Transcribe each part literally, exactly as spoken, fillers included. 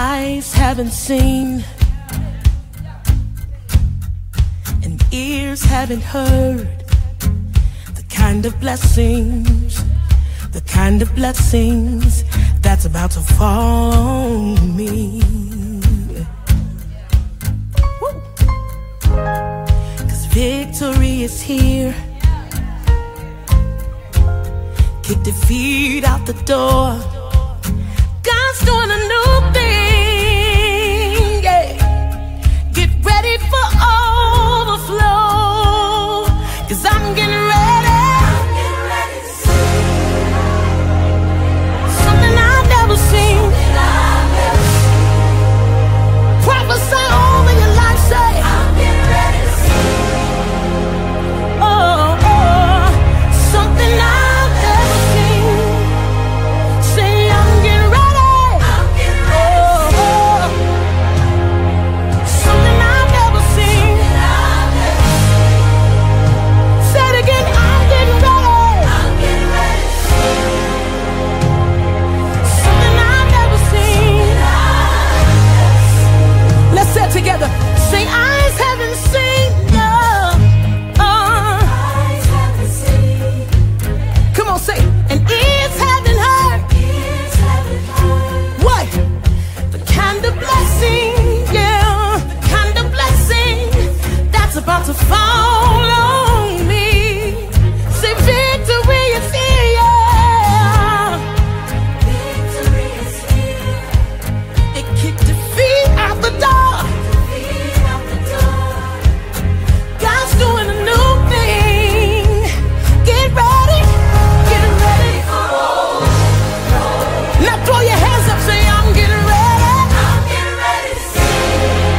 eyes haven't seen and ears haven't heard the kind of blessings, the kind of blessings that's about to fall on me. Woo. 'Cause victory is here. Kick defeat out the door. God's doing a new thing, yeah. Get ready for overflow, 'cause I'm getting ready. I'm getting ready to see something I've never seen. I've never seen. Prophesy over your life, say I'm getting ready to see. Oh, oh, something I've never seen. Say I'm getting ready. I'm getting ready oh, oh, something I've never seen. I've never seen. Say it again. I'm getting ready. I'm getting ready to see something I've never seen. Let's say it together. Say eyes haven't seen. No. Uh, eyes haven't seen. Come on, say and ears haven't heard. Ears haven't heard. What? The kind of blessing, yeah, the kind of blessing that's about to fall on me. Say victory is here, yeah. Victory is here. It kicked defeat out the door. Defeat out the door. God's doing a new thing. Get ready. Get ready. Now throw your hands up, say I'm getting ready. I'm getting ready to see.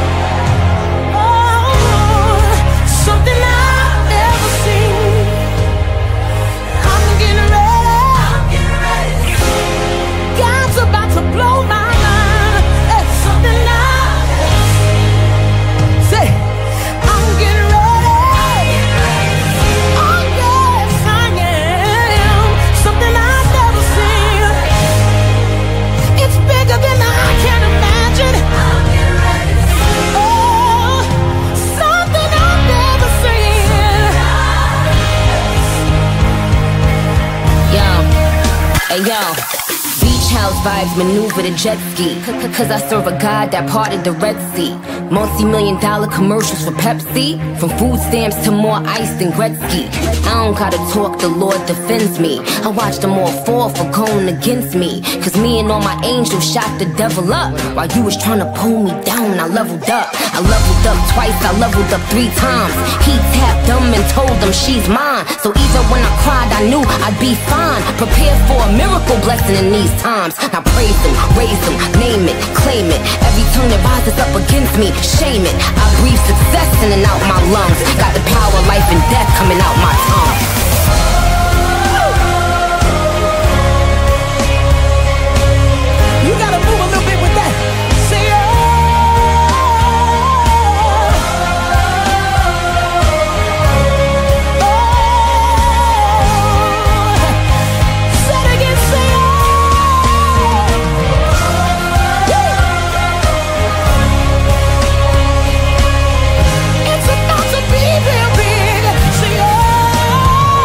Oh, something I've never seen. I'm getting ready. I'm getting ready to see. God's about to blow my mind. It's something I've never seen. Say, I'm getting ready. Oh yes, I am. Something I've never seen. It's bigger than I can imagine. I'm getting ready to see. Oh, something I've never seen. Yo, hey yo, beach house vibes maneuver the jet ski. C- Cause I serve a God that parted the Red Sea. Multi-million dollar commercials for Pepsi. From food stamps to more ice than Gretzky. I don't gotta talk, the Lord defends me. I watch them all fall for going against me. Cause me and all my angels shot the devil up. While you was trying to pull me down, I leveled up. I leveled up twice, I leveled up three times. He tapped them and told them she's mine. So even when I cried, I knew I'd be fine. Prepare for a miracle blessing in these times. Now praise him, raise him, name it, claim it. Every tongue that rises up against me, shame it. I breathe success in and out my lungs. Got the power of life and death coming out my tongue. You gotta move a little bit with that. Say oh. Oh. Say it again, say oh. It's about to be real big. Say oh.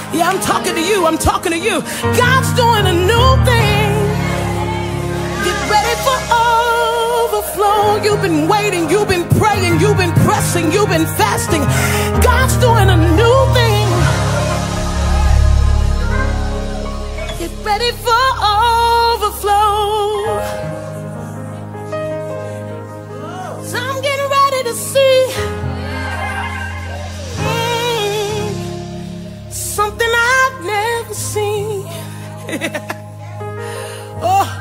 Yeah, I'm talking to you, I'm talking to you. God's doing a new thing. Get ready for overflow. You've been waiting, you've been praying, you've been pressing, you've been fasting. God's doing a new thing. Get ready for overflow. So I'm getting ready to see mm, something I've never seen. Oh.